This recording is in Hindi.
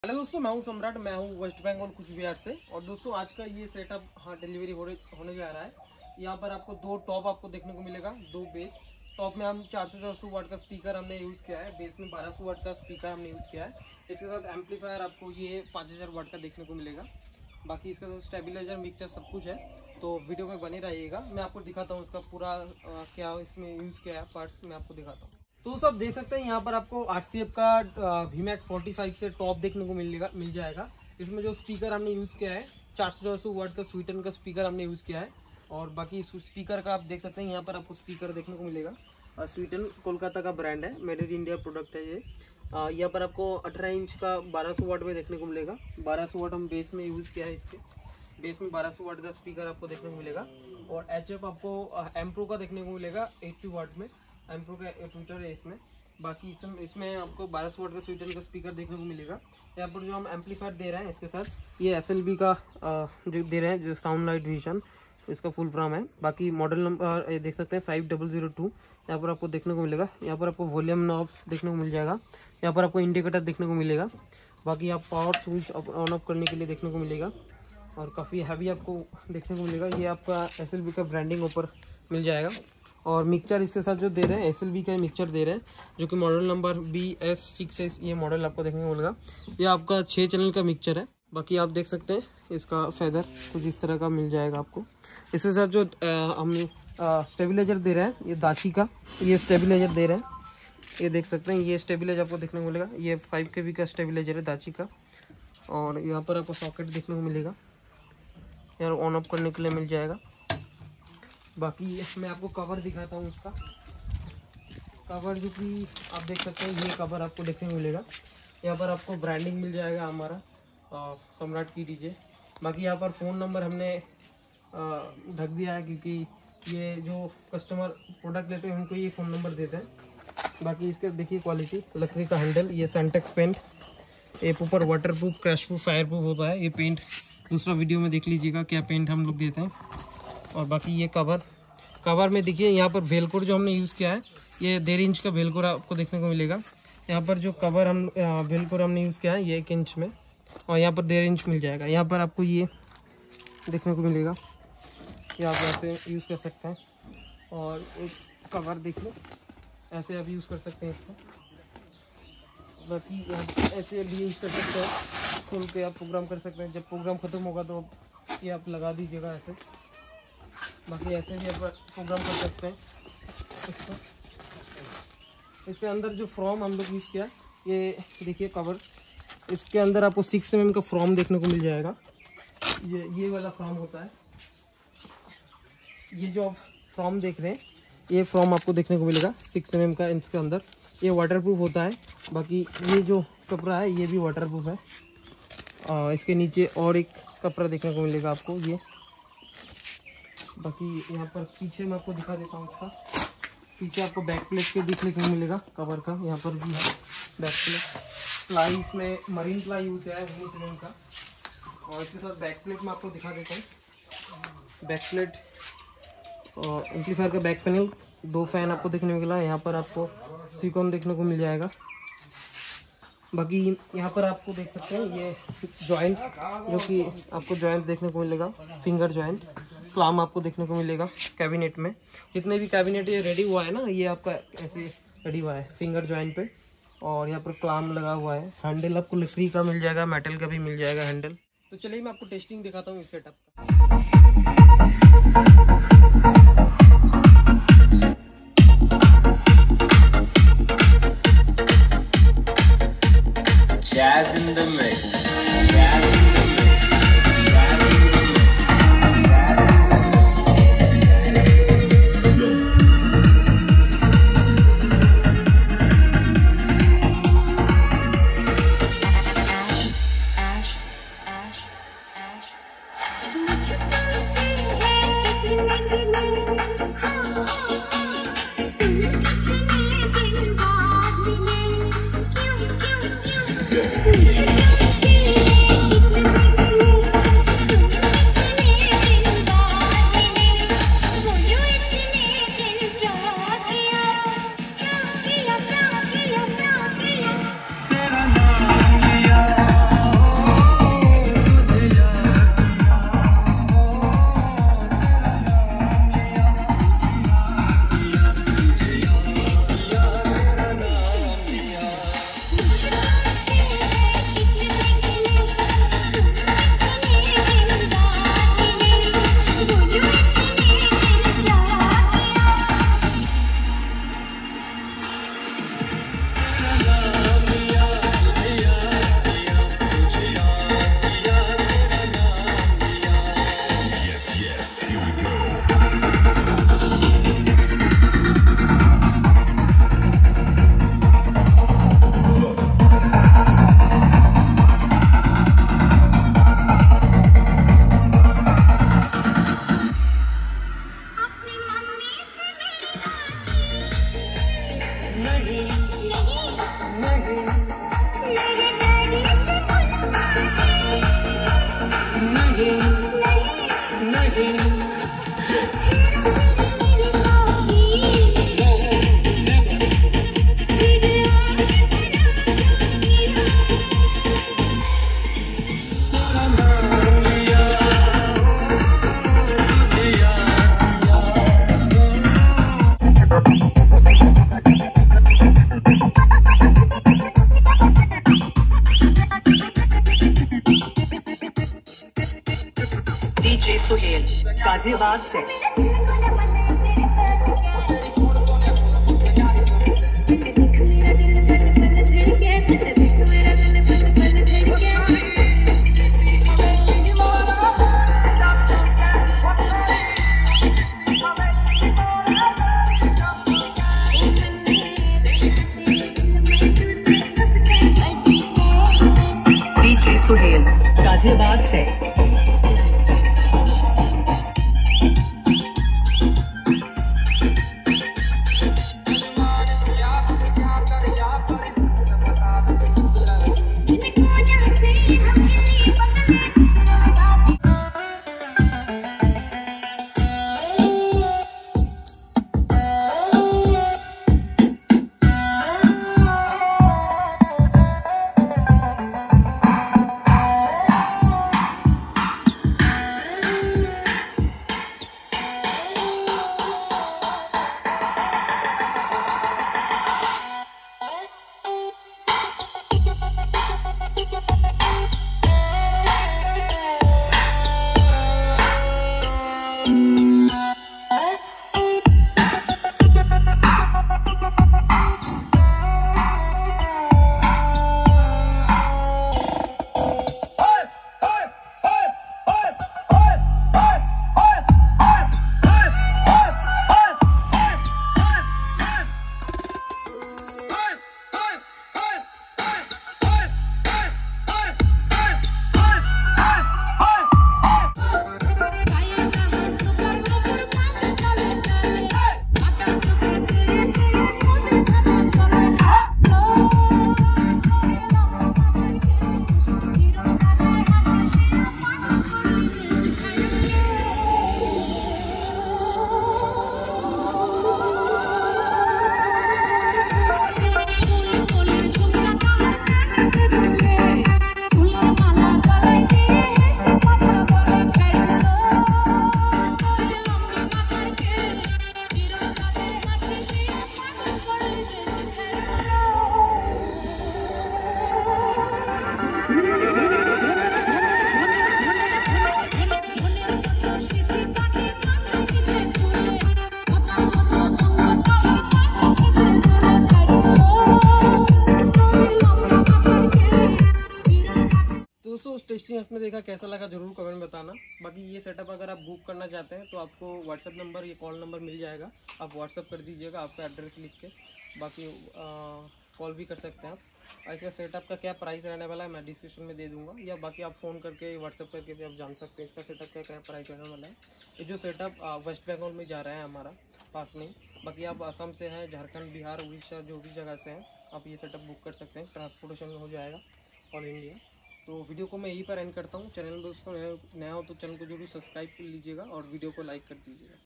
हेलो दोस्तों, मैं हूं सम्राट। मैं हूं वेस्ट बंगाल कुछ बिहार से। और दोस्तों आज का ये सेटअप डिलीवरी होने जा रहा है। यहाँ पर आपको दो टॉप आपको देखने को मिलेगा, दो बेस। टॉप में हम 400 वाट का स्पीकर हमने यूज़ किया है, बेस में 1200 वाट का स्पीकर हमने यूज़ किया है। इसके साथ एम्पलीफायर आपको ये 5000 वाट का देखने को मिलेगा। बाकी इसके साथ स्टेबलाइजर, मिक्सर सब कुछ है। तो वीडियो में बने रहिएगा, मैं आपको दिखाता हूँ इसका पूरा क्या इसमें यूज़ किया है पार्ट्स मैं आपको दिखाता हूँ। तो सब देख सकते हैं, यहाँ पर आपको RCF का VMAX 45 से टॉप देखने को मिल जाएगा। इसमें जो स्पीकर हमने यूज़ किया है 400 वाट का स्वीटन का स्पीकर हमने यूज़ किया है। और बाकी स्पीकर का आप देख सकते हैं, यहाँ पर आपको स्पीकर देखने को मिलेगा। स्वीटन कोलकाता का ब्रांड है, मेड इन इंडिया प्रोडक्ट है ये। यहाँ पर आपको 18 इंच का 1200 वाट में देखने को मिलेगा। 1200 वाट हम बेस में यूज़ किया है, इसके बेस में 1200 वाट का स्पीकर आपको देखने को मिलेगा। और HF आपको एम्प्रो का देखने को मिलेगा 80 वाट में, एम्प्रो का ट्विटर है इसमें। बाकी इसमें आपको 1200 वाट का स्वीटन का स्पीकर देखने को मिलेगा। यहाँ पर जो हम एम्पलीफायर दे रहे हैं इसके साथ ये SLB का जो दे रहे हैं, जो साउंड लाइट विजन, इसका फुल फॉर्म है। बाकी मॉडल नंबर ये देख सकते हैं 5002 यहाँ पर आपको देखने को मिलेगा। यहाँ पर आपको वॉल्यूम नॉब देखने को मिल जाएगा। यहाँ पर आपको इंडिकेटर देखने को मिलेगा। बाकी आप पावर स्विच ऑन ऑफ करने के लिए देखने को मिलेगा। और काफ़ी हैवी आपको देखने को मिलेगा। ये आपका SLB का ब्रांडिंग ऊपर मिल जाएगा। और मिक्सचर इसके साथ जो दे रहे हैं SLB का मिक्सचर दे रहे हैं, जो कि मॉडल नंबर BS6S ये मॉडल आपको देखने को मिलेगा। ये आपका 6 चैनल का मिक्सचर है। बाकी आप देख सकते हैं इसका फेदर कुछ इस तरह का मिल जाएगा आपको। इसके साथ जो हम स्टेबलाइजर दे रहे हैं, ये दाची का ये स्टेबलाइजर दे रहे हैं। ये देख सकते हैं, ये स्टेबलाइजर आपको देखने को मिलेगा। ये 5 kV का स्टेबलाइजर है दाची का। और यहाँ पर आपको सॉकेट देखने को मिलेगा, यार ऑन ऑफ करने के लिए मिल जाएगा। बाकी मैं आपको कवर दिखाता हूँ। इसका कवर जो कि आप देख सकते हैं, ये कवर आपको देखने को मिलेगा। यहाँ पर आपको ब्रांडिंग मिल जाएगा हमारा सम्राट की DJ। बाकी यहाँ पर फ़ोन नंबर हमने ढक दिया है, क्योंकि ये जो कस्टमर प्रोडक्ट लेते हैं उनको ये फ़ोन नंबर देते हैं। बाकी इसके देखिए क्वालिटी, लकड़ी का हैंडल, ये सेंटेक्स पेंट, ये ऊपर water proof, crash proof, fire proof होता है। ये पेंट दूसरा वीडियो में देख लीजिएगा क्या पेंट हम लोग देते हैं। और बाकी ये कवर में देखिए, यहाँ पर वेलकोर जो हमने यूज़ किया है, ये 1.5 इंच का वेलकोर आपको देखने को मिलेगा। यहाँ पर जो कवर वेलकोर हमने यूज़ किया है ये 1 इंच में, और यहाँ पर 1.5 इंच मिल जाएगा। यहाँ पर आपको ये देखने को मिलेगा, ये आप ऐसे यूज़ कर सकते हैं। और एक कवर देखिए, ऐसे आप यूज़ कर सकते हैं इसको। बाकी ऐसे भी यूज़ कर सकते हैं, खोल के आप प्रोग्राम कर सकते हैं। जब प्रोग्राम ख़त्म होगा तो ये आप लगा दीजिएगा ऐसे। बाकी ऐसे भी आप प्रोग्राम कर सकते हैं इसको। इसके अंदर जो फ्रॉम हम लोग यूज़ किया, ये देखिए कवर, इसके अंदर आपको 6 mm का फ्रॉम देखने को मिल जाएगा। ये वाला फ्रॉम होता है। ये जो आप फ्रॉम देख रहे हैं, ये फ्रॉम आपको देखने को मिलेगा 6 mm का। इसके अंदर ये वाटरप्रूफ होता है। बाकी ये जो कपड़ा है ये भी वाटरप्रूफ है। इसके नीचे और एक कपड़ा देखने को मिलेगा आपको ये। बाकी यहाँ पर पीछे मैं आपको दिखा देता हूँ। इसका पीछे आपको बैक प्लेट के देखने को मिलेगा कवर का, यहाँ पर भी है बैक प्लेट। प्लाई इसमें मरीन प्लाई यूज़ है 19 mm का। और इसके साथ बैक प्लेट में आपको दिखा देता हूँ। बैक प्लेट और एम्पलीफायर का बैक पैनल, 2 फैन आपको देखने को मिला। यहाँ पर आपको सिलिकॉन देखने को मिल जाएगा। बाकी यहाँ पर आपको देख सकते हैं ये जॉइंट, जो कि आपको जॉइंट देखने को मिलेगा, फिंगर जॉइंट। क्लाम आपको देखने को मिलेगा कैबिनेट में। जितने भी कैबिनेट ये रेडी हुआ है ना, ये आपका ऐसे रेडी हुआ है फिंगर जॉइंट पे। और यहाँ पर क्लाम लगा हुआ है। हैंडल आपको लकड़ी का मिल जाएगा, मेटल का भी मिल जाएगा हैंडल। तो चलिए मैं आपको टेस्टिंग दिखाता हूँ इस सेटअप का। Jazz in the mix. Jazz in the mix. Jazz in the mix. Yeah. Ghaziabad से। डीजे सुहेल गाजियाबाद से। दोस्तों टेस्टिंग आपने देखा, कैसा लगा जरूर कमेंट में बताना। बाकी ये सेटअप अगर आप बुक करना चाहते हैं तो आपको व्हाट्सएप नंबर, ये कॉल नंबर मिल जाएगा, आप व्हाट्सएप कर दीजिएगा आपका एड्रेस लिख के। बाकी कॉल भी कर सकते हैं आप। और इसका सेटअप का क्या प्राइस रहने वाला है मैं डिस्क्रिप्शन में दे दूंगा, या बाकी आप फ़ोन करके व्हाट्सएप करके भी आप जान सकते हैं इसका सेटअप का क्या प्राइस रहने वाला है। ये जो सेटअप वेस्ट बंगाल में जा रहा है हमारा पास में ही। बाकी आप असम से हैं, झारखंड, बिहार, उड़ीसा, जो भी जगह से हैं आप ये सेटअप बुक कर सकते हैं। ट्रांसपोर्टेशन हो जाएगा ऑल इंडिया। तो वीडियो को मैं यहीं पर एंड करता हूँ। चैनल दोस्तों नया हो तो चैनल को जरूर सब्सक्राइब कर लीजिएगा और वीडियो को लाइक कर दीजिएगा।